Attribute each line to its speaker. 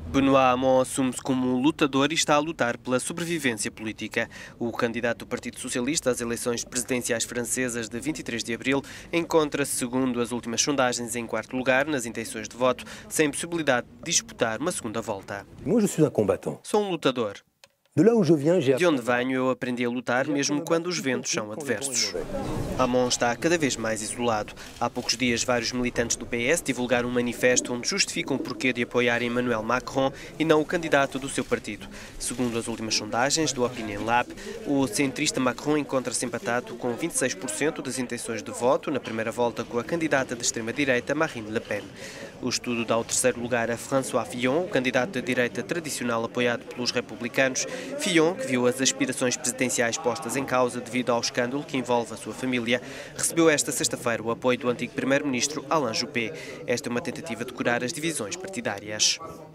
Speaker 1: Benoît Hamon assume-se como um lutador e está a lutar pela sobrevivência política. O candidato do Partido Socialista às eleições presidenciais francesas de 23 de abril encontra-se, segundo as últimas sondagens, em quarto lugar nas intenções de voto, sem possibilidade de disputar uma segunda volta.
Speaker 2: Moi, je suis un combattant.
Speaker 1: Sou um lutador. De onde venho, eu aprendi a lutar mesmo quando os ventos são adversos. Hamon está cada vez mais isolado. Há poucos dias, vários militantes do PS divulgaram um manifesto onde justificam o porquê de apoiar Emmanuel Macron e não o candidato do seu partido. Segundo as últimas sondagens do Opinion Lab, o centrista Macron encontra-se empatado com 26% das intenções de voto na primeira volta com a candidata de extrema-direita Marine Le Pen. O estudo dá o terceiro lugar a François Fillon, o candidato da direita tradicional apoiado pelos republicanos. Fillon, que viu as aspirações presidenciais postas em causa devido ao escândalo que envolve a sua família, recebeu esta sexta-feira o apoio do antigo primeiro-ministro Alain Juppé. Esta é uma tentativa de curar as divisões partidárias.